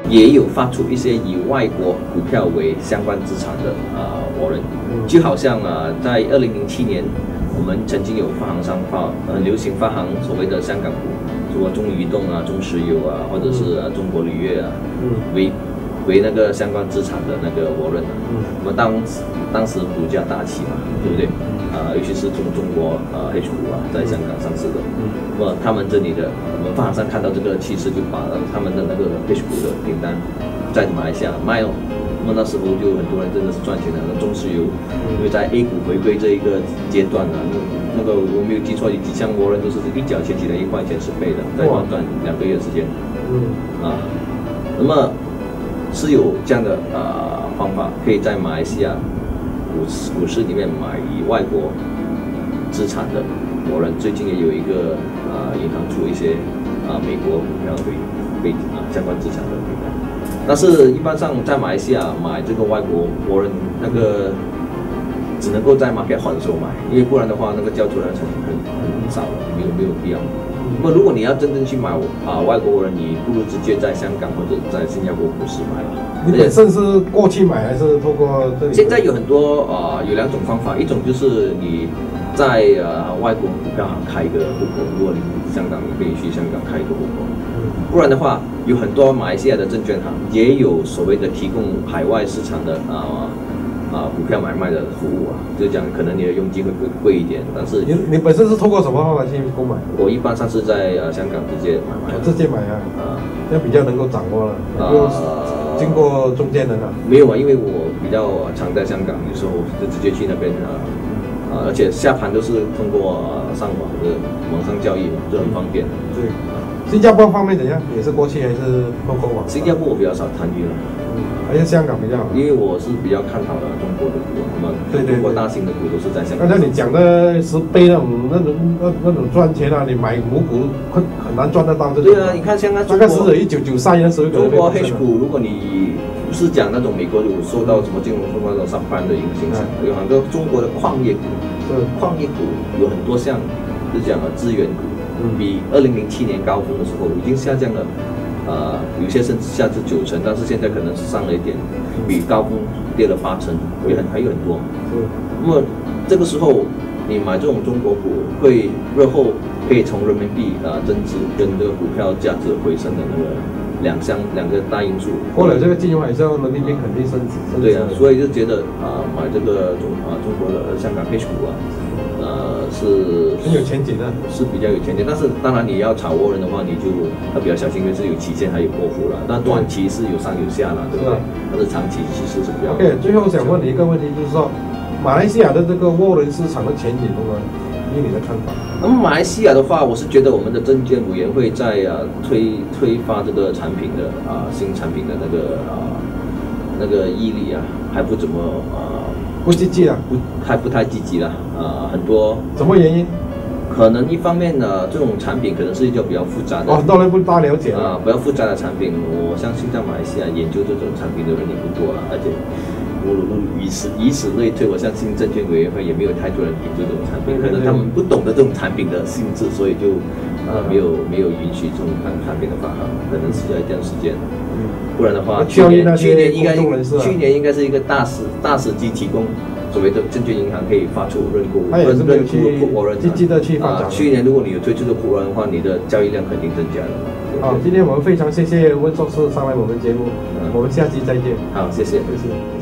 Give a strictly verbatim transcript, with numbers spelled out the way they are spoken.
也有发出一些以外国股票为相关资产的啊 warrant，就好像啊，在二零零七年，我们曾经有发行商发呃流行发行所谓的香港股，说中移动啊、中石油啊，或者是、啊、中国铝业啊，为为那个相关资产的那个 warrant 啊，那么当当时股价大起嘛，对不对？啊、呃，尤其是中中国呃 H 股啊，在香港上市的，那么他们这里的我们发行商看到这个趋势，就把他们的那个 H 股的订单在马来西亚卖了。那么那时候就很多人真的是赚钱的，那中石油，因为在 A 股回归这一个阶段呢、啊，那那个我没有记错，有几项国人都是一脚前起来一块钱十倍的，在短短两个月时间，嗯啊，那么是有这样的呃方法，可以在马来西亚股市股市里面买以外国资产的国人，最近也有一个呃银行出一些啊、呃、美国股票为为啊相关资产的股票。但是，一般上在马来西亚买这个外国国人那个，只能够在 market hot 的时候买，因为不然的话，那个交出来的成本很很少了，没有没有必要。那么，如果你要真正去买啊外国国人，你不如直接在香港或者在新加坡股市买了。 你本身是过去买还是透过这里？ 现在有很多啊、呃、有两种方法，一种就是你在呃外国股票行开一个户口，如果你香港，你可以去香港开一个户口。不然的话，有很多马来西亚的证券行也有所谓的提供海外市场的啊啊股票买卖的服务啊，就讲可能你的佣金会贵贵一点，但是你你本身是透过什么方法去购买？ 我一般上是在呃香港直接买卖， 直接买啊，啊，那比较能够掌握了，不用经过中间人了。 没有啊，因为我比较常在香港，有时候就直接去那边啊。啊，而且下盘都是通过、呃、上网的网上交易嘛，就很方便。 对，新加坡方面怎样？也是过去还是透过网？ 新加坡我比较少参与了， 嗯，还是香港比较好。 因为我是比较看好的中国的股，那么对对， 中国大型的股都是在香港。 刚才你讲的十倍那种那种那那种赚钱啊，你买母股很很难赚得到这种。 对啊，你看现在大概是一九九三年的时候， 中国 H 股，如果你不是讲那种美国有受到什么金融风暴那种 subprime 的一个形成，有很多中国的矿业股，矿业股有很多项，就讲了资源股，比二零零七年高峰的时候已经下降了，呃，有些甚至下至九成，但是现在可能是上了一点，比高峰跌了八成，也很还有很多。那么这个时候你买这种中国股，会日后可以从人民币啊、呃、增值跟这个股票价值回升的那个。两项两个大因素， 过了这个金融海啸，人民币肯定升值。 对啊，所以就觉得啊、呃，买这个中啊、呃、中国的香港 H 股啊，呃是很有前景的， 是比较有前景。但是当然你要炒窝人的话，你就要比较小心，因为是有期限还有波幅了。但短期是有上有下了，对不对？但是长期其实是比较。 OK， 最后想问你一个问题，就是说，马来西亚的这个窝人市场的前景如何？以你的看法？ 那么马来西亚的话，我是觉得我们的证监委员会在啊推推发这个产品的啊新产品的那个啊那个毅力啊还不怎么啊不积极啊， 不还不太积极了啊，很多什么原因？ 可能一方面呢，这种产品可能是一个比较复杂的， 哦，很多人不大了解啊，比较复杂的产品，我相信在马来西亚研究这种产品的人也不多了，而且。以此以此类推，我相信证券委员会也没有太多人研究这种产品，可能他们不懂得这种产品的性质，所以就呃没有没有允许这种产品的发行，可能需要一段时间。不然的话，去年去年应该去年应该是一个大时大时机，提供所谓的证券银行可以发出认购认认购的 put warrant， 积极的去发展。 去年如果你有推出的 put warrant的话，你的交易量肯定增加了。 好，今天我们非常谢谢温硕士上来我们节目，我们下期再见。 好，谢谢，谢谢。